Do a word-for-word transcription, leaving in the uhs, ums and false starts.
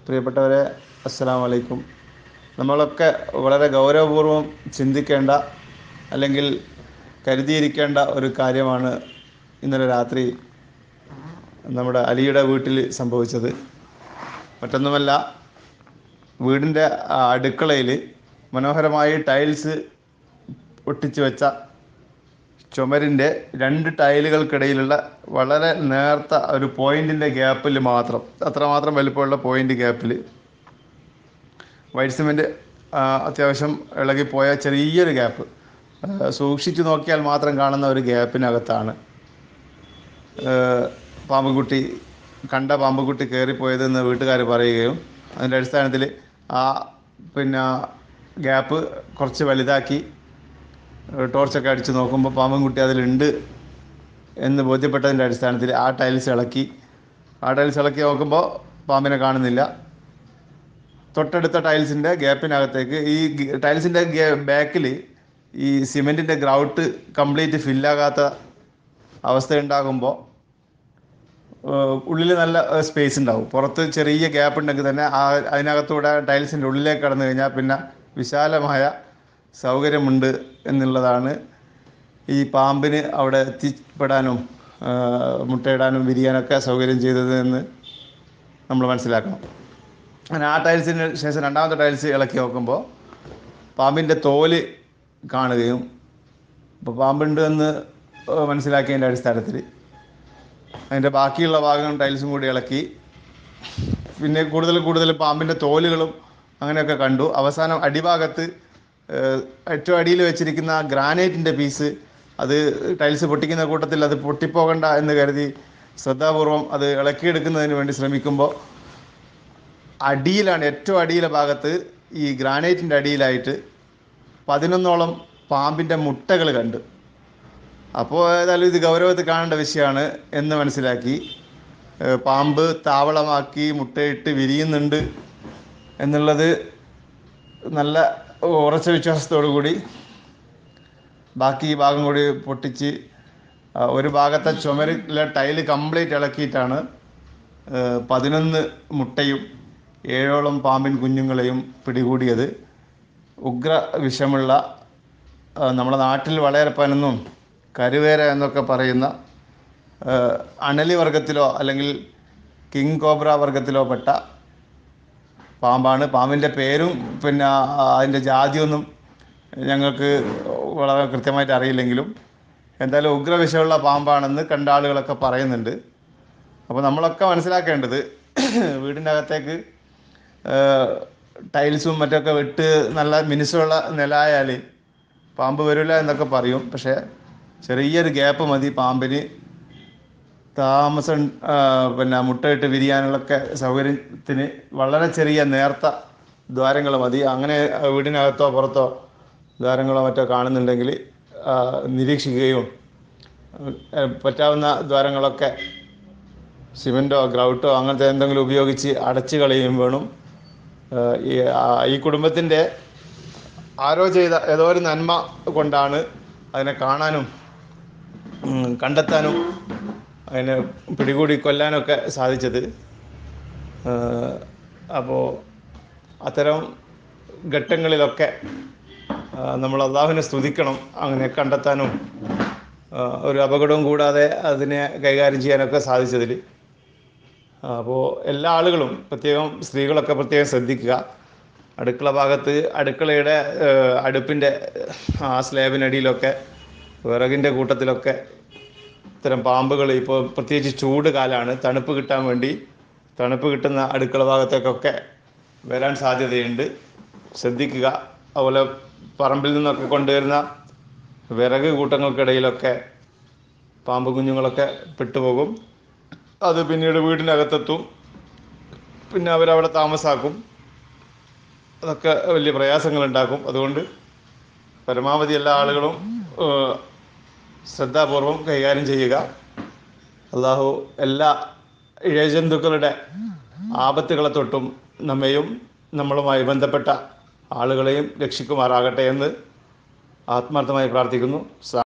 പ്രിയപ്പെട്ടവരെ, അസ്സലാമു അലൈക്കും. നമ്മളൊക്കെ വളരെ ഗൗരവപൂർവ്വം ചിന്തിക്കേണ്ട അല്ലെങ്കിൽ കരുതിയിരിക്കേണ്ട ഒരു കാര്യമാണ് ഇന്നലെ രാത്രി നമ്മുടെ അലിയുടെ വീട്ടിൽ സംഭവിച്ചത്. മറ്റൊന്നുമല്ല, വീടിൻ്റെ അടുക്കളയിൽ മനോഹരമായി ടൈൽസ് ഒട്ടിച്ചു വെച്ച ചുമരിൻ്റെ രണ്ട് ടൈലുകൾക്കിടയിലുള്ള വളരെ നേർത്ത ഒരു പോയിൻറ്റിൻ്റെ ഗ്യാപ്പിൽ മാത്രം, അത്രമാത്രം വലിപ്പമുള്ള പോയിൻ്റ് ഗ്യാപ്പിൽ വൈറ്റ് സിമെൻറ്റ് അത്യാവശ്യം ഇളകിപ്പോയ ചെറിയൊരു ഗ്യാപ്പ്, സൂക്ഷിച്ചു നോക്കിയാൽ മാത്രം കാണുന്ന ഒരു ഗ്യാപ്പിനകത്താണ് പാമ്പുകുട്ടി കണ്ട പാമ്പുകുട്ടി കയറിപ്പോയതെന്ന് വീട്ടുകാർ പറയുകയും അതിൻ്റെ അടിസ്ഥാനത്തിൽ ആ പിന്നെ ഗ്യാപ്പ് കുറച്ച് വലുതാക്കി ടോർച്ചൊക്കെ അടിച്ച് നോക്കുമ്പോൾ പാമ്പുകുട്ടി അതിലുണ്ട് എന്ന് ബോധ്യപ്പെട്ടതിൻ്റെ അടിസ്ഥാനത്തിൽ ആ ടൈൽസ് ഇളക്കി ആ ടൈൽസ് ഇളക്കി നോക്കുമ്പോൾ പാമ്പിനെ കാണുന്നില്ല. തൊട്ടടുത്ത ടൈൽസിൻ്റെ ഗ്യാപ്പിനകത്തേക്ക് ഈ ടൈൽസിൻ്റെ ബാക്കിൽ ഈ സിമെൻറ്റിൻ്റെ ഗ്രൗട്ട് കംപ്ലീറ്റ് ഫില്ലാകാത്ത അവസ്ഥയുണ്ടാകുമ്പോൾ ഉള്ളിൽ നല്ല സ്പേസ് ഉണ്ടാവും. പുറത്ത് ചെറിയ ഗ്യാപ്പ് ഉണ്ടെങ്കിൽ തന്നെ ആ അതിനകത്തൂടെ ടൈൽസിൻ്റെ ഉള്ളിലേക്ക് കടന്നു കഴിഞ്ഞാൽ പിന്നെ വിശാലമായ സൗകര്യമുണ്ട് എന്നുള്ളതാണ് ഈ പാമ്പിന് അവിടെ എത്തിപ്പെടാനും മുട്ടയിടാനും വിരിയാനൊക്കെ സൗകര്യം ചെയ്തത് എന്ന് നമ്മൾ മനസ്സിലാക്കണം. അങ്ങനെ ആ ടൈൽസിന് ശേഷം രണ്ടാമത്തെ ടൈൽസ് ഇളക്കി നോക്കുമ്പോൾ പാമ്പിൻ്റെ തോല് കാണുകയും ഇപ്പോൾ പാമ്പുണ്ട് എന്ന് മനസ്സിലാക്കിയതിൻ്റെ അടിസ്ഥാനത്തിൽ അതിൻ്റെ ബാക്കിയുള്ള ഭാഗം ടൈൽസും കൂടി ഇളക്കി പിന്നെ കൂടുതൽ കൂടുതൽ പാമ്പിൻ്റെ തോലുകളും അങ്ങനെയൊക്കെ കണ്ടു. അവസാനം അടിഭാഗത്ത് ഏറ്റവും അടിയിൽ വെച്ചിരിക്കുന്ന ഗ്രാനൈറ്റിൻ്റെ പീസ്, അത് ടൈൽസ് പൊട്ടിക്കുന്ന കൂട്ടത്തിൽ അത് പൊട്ടിപ്പോകണ്ട എന്ന് കരുതി ശ്രദ്ധാപൂർവം അത് ഇളക്കിയെടുക്കുന്നതിന് വേണ്ടി ശ്രമിക്കുമ്പോൾ അടിയിലാണ്, ഏറ്റവും അടിയിലെ ഭാഗത്ത് ഈ ഗ്രാനൈറ്റിൻ്റെ അടിയിലായിട്ട് പതിനൊന്നോളം പാമ്പിൻ്റെ മുട്ടകൾ കണ്ടു. അപ്പോൾ ഏതായാലും ഇത് ഗൗരവത്തിൽ കാണേണ്ട വിഷയമാണ് എന്ന് മനസ്സിലാക്കി പാമ്പ് താവളമാക്കി മുട്ടയിട്ട് വിരിയുന്നുണ്ട് എന്നുള്ളത് നല്ല ഉറച്ച വിശ്വാസത്തോടു കൂടി ബാക്കി ഈ ഭാഗം കൂടി പൊട്ടിച്ച് ഒരു ഭാഗത്തെ ചുമരിലെ ടൈല് കംപ്ലീറ്റ് ഇളക്കിയിട്ടാണ് പതിനൊന്ന് മുട്ടയും ഏഴോളം പാമ്പിൻ കുഞ്ഞുങ്ങളെയും പിടികൂടിയത്. ഉഗ്ര വിഷമുള്ള, നമ്മുടെ നാട്ടിൽ വളരെപ്പനെന്നും കരുവേര എന്നൊക്കെ പറയുന്ന അണലി വർഗത്തിലോ അല്ലെങ്കിൽ കിങ് കോബ്ര വർഗത്തിലോ പെട്ട പാമ്പാണ്. പാമ്പിൻ്റെ പേരും പിന്നെ അതിൻ്റെ ജാതിയൊന്നും ഞങ്ങൾക്ക് വളരെ കൃത്യമായിട്ട് അറിയില്ലെങ്കിലും എന്തായാലും ഉഗ്രവിഷമുള്ള പാമ്പാണെന്ന് കണ്ട ആളുകളൊക്കെ പറയുന്നുണ്ട്. അപ്പോൾ നമ്മളൊക്കെ മനസ്സിലാക്കേണ്ടത്, വീടിൻ്റെ അകത്തേക്ക് ടൈൽസും മറ്റൊക്കെ വിട്ട് നല്ല മിനുസമുള്ള നിലയാൽ പാമ്പ് വരില്ല എന്നൊക്കെ പറയും. പക്ഷേ ചെറിയൊരു ഗ്യാപ്പ് മതി പാമ്പിന് താമസം പിന്നെ മുട്ടയിട്ട് വിരിയാനുള്ളൊക്കെ സൗകര്യത്തിന്. വളരെ ചെറിയ നേർത്ത ദ്വാരങ്ങൾ മതി. അങ്ങനെ വീടിനകത്തോ പുറത്തോ ദ്വാരങ്ങളോ മറ്റോ കാണുന്നുണ്ടെങ്കിൽ നിരീക്ഷിക്കുകയും പറ്റാവുന്ന ദ്വാരങ്ങളൊക്കെ സിമെൻറ്റോ ഗ്രൗട്ടോ അങ്ങനത്തെ എന്തെങ്കിലും ഉപയോഗിച്ച് അടച്ചു കളയുകയും വേണം. ഈ കുടുംബത്തിൻ്റെ ആരോ ചെയ്ത ഏതോ ഒരു നന്മ കൊണ്ടാണ് അതിനെ കാണാനും കണ്ടെത്താനും അതിനെ പിടികൂടി കൊല്ലാനൊക്കെ സാധിച്ചത്. അപ്പോൾ അത്തരം ഘട്ടങ്ങളിലൊക്കെ നമ്മൾ അള്ളാഹുവിനെ സ്തുതിക്കണം, അങ്ങനെ കണ്ടെത്താനും ഒരു അപകടവും കൂടാതെ അതിനെ കൈകാര്യം ചെയ്യാനൊക്കെ സാധിച്ചതിൽ. അപ്പോൾ എല്ലാ ആളുകളും, പ്രത്യേകം സ്ത്രീകളൊക്കെ പ്രത്യേകം ശ്രദ്ധിക്കുക. അടുക്കള ഭാഗത്ത് അടുക്കളയുടെ അടുപ്പിൻ്റെ ആ സ്ലാബിനടിയിലൊക്കെ വിറകിൻ്റെ കൂട്ടത്തിലൊക്കെ ഇത്തരം പാമ്പുകൾ, ഇപ്പോൾ പ്രത്യേകിച്ച് ചൂട് കാലമാണ്, തണുപ്പ് കിട്ടാൻ വേണ്ടി തണുപ്പ് കിട്ടുന്ന അടുക്കള ഭാഗത്തേക്കൊക്കെ വരാൻ സാധ്യതയുണ്ട്. ശ്രദ്ധിക്കുക. അതുപോലെ പറമ്പിൽ നിന്നൊക്കെ കൊണ്ടുവരുന്ന വിറക് കൂട്ടങ്ങൾക്കിടയിലൊക്കെ പാമ്പ് കുഞ്ഞുങ്ങളൊക്കെ പെട്ടുപോകും. അത് പിന്നീട് വീടിനകത്തെത്തും, പിന്നെ അവരവിടെ താമസാക്കും. അതൊക്കെ വലിയ പ്രയാസങ്ങളുണ്ടാക്കും. അതുകൊണ്ട് പരമാവധി എല്ലാ ആളുകളും ശ്രദ്ധാപൂർവം കൈകാര്യം ചെയ്യുക. അള്ളാഹു എല്ലാ ഇഴജന്തുക്കളുടെ ആപത്തുകളെ തൊട്ടും നമ്മെയും നമ്മളുമായി ബന്ധപ്പെട്ട ആളുകളെയും രക്ഷിക്കുമാറാകട്ടെ എന്ന് ആത്മാർത്ഥമായി പ്രാർത്ഥിക്കുന്നു.